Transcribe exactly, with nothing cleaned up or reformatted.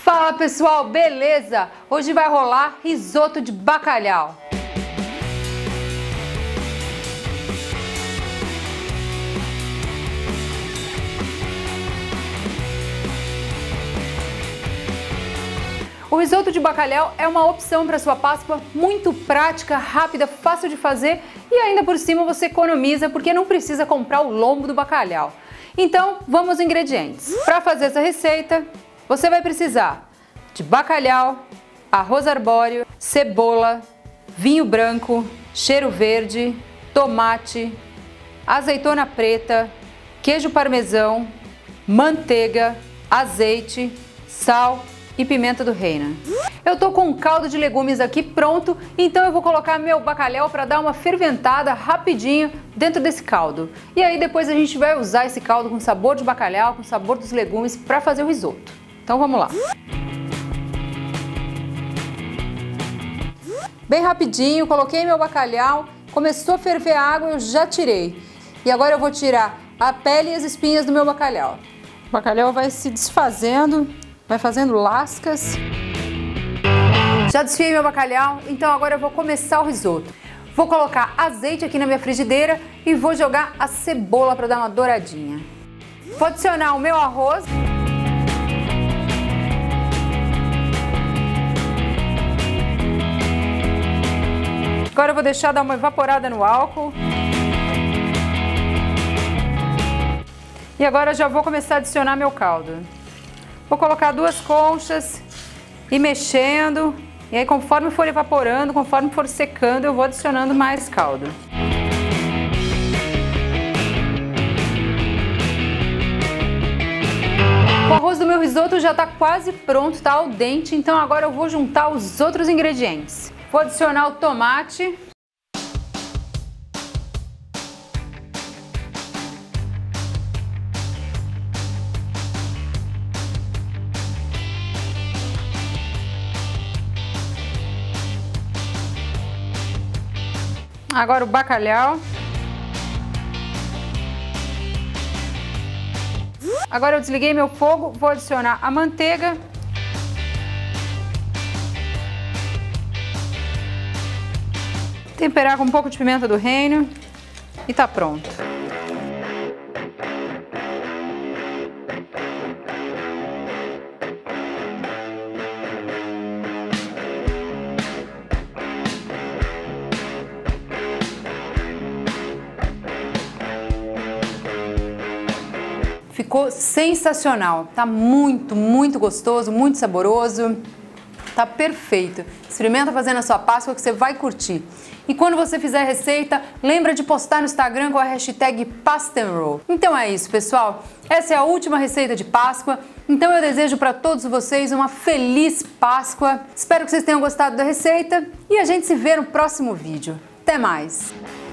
Fala pessoal, beleza? Hoje vai rolar risoto de bacalhau. O risoto de bacalhau é uma opção para sua Páscoa muito prática, rápida, fácil de fazer e ainda por cima você economiza porque não precisa comprar o lombo do bacalhau. Então vamos aos ingredientes. Para fazer essa receita, você vai precisar de bacalhau, arroz arbóreo, cebola, vinho branco, cheiro verde, tomate, azeitona preta, queijo parmesão, manteiga, azeite, sal e pimenta do reino. Eu tô com um caldo de legumes aqui pronto, então eu vou colocar meu bacalhau para dar uma ferventada rapidinho dentro desse caldo. E aí depois a gente vai usar esse caldo com sabor de bacalhau, com sabor dos legumes para fazer o risoto. Então vamos lá. Bem rapidinho, coloquei meu bacalhau, começou a ferver a água, eu já tirei. E agora eu vou tirar a pele e as espinhas do meu bacalhau. O bacalhau vai se desfazendo, vai fazendo lascas. Já desfiei meu bacalhau, então agora eu vou começar o risoto. Vou colocar azeite aqui na minha frigideira e vou jogar a cebola para dar uma douradinha. Vou adicionar o meu arroz. Agora eu vou deixar dar uma evaporada no álcool. E agora já vou começar a adicionar meu caldo. Vou colocar duas conchas e mexendo. E aí conforme for evaporando, conforme for secando, eu vou adicionando mais caldo. O arroz do meu risoto já está quase pronto, está al dente, então agora eu vou juntar os outros ingredientes. Vou adicionar o tomate. Agora o bacalhau. Agora eu desliguei meu fogo, vou adicionar a manteiga. Temperar com um pouco de pimenta do reino e tá pronto. Ficou sensacional, tá muito, muito gostoso, muito saboroso, tá perfeito. Experimenta fazer na sua Páscoa que você vai curtir. E quando você fizer a receita, lembra de postar no Instagram com a hashtag Pastenroll. Então é isso, pessoal. Essa é a última receita de Páscoa. Então eu desejo para todos vocês uma feliz Páscoa. Espero que vocês tenham gostado da receita e a gente se vê no próximo vídeo. Até mais!